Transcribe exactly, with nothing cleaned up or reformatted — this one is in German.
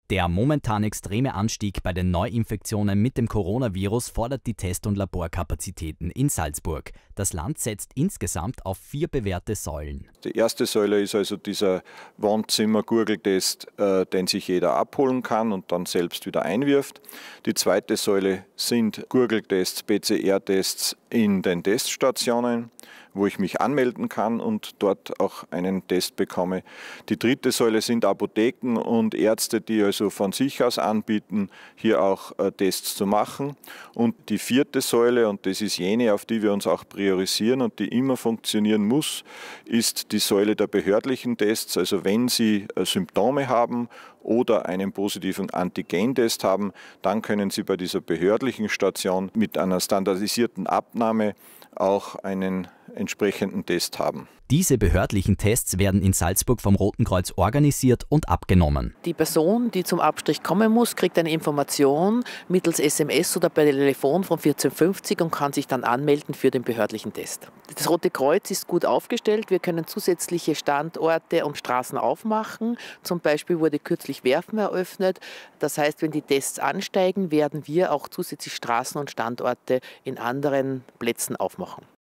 Der momentan extreme Anstieg bei den Neuinfektionen mit dem Coronavirus fordert die Test- und Laborkapazitäten in Salzburg. Das Land setzt insgesamt auf vier bewährte Säulen. Die erste Säule ist also dieser Wohnzimmer-Gurgeltest, äh, den sich jeder abholen kann und dann selbst wieder einwirft. Die zweite Säule sind Gurgeltests, P C R-Tests in den Teststationen, wo ich mich anmelden kann und dort auch einen Test bekomme. Die dritte Säule sind Apotheken und Ärzte, die also von sich aus anbieten, hier auch äh, Tests zu machen. Und die vierte Säule, und das ist jene, auf die wir uns auch priorisieren und die immer funktionieren muss, ist die Säule der behördlichen Tests. Also wenn Sie äh, Symptome haben oder einen positiven Antigentest haben, dann können Sie bei dieser behördlichen Station mit einer standardisierten Abnahme auch einen entsprechenden Test haben. Diese behördlichen Tests werden in Salzburg vom Roten Kreuz organisiert und abgenommen. Die Person, die zum Abstrich kommen muss, kriegt eine Information mittels S M S oder per Telefon von vierzehn fünfzig und kann sich dann anmelden für den behördlichen Test. Das Rote Kreuz ist gut aufgestellt. Wir können zusätzliche Standorte und Straßen aufmachen. Zum Beispiel wurde kürzlich Werfen eröffnet. Das heißt, wenn die Tests ansteigen, werden wir auch zusätzlich Straßen und Standorte in anderen Plätzen aufmachen.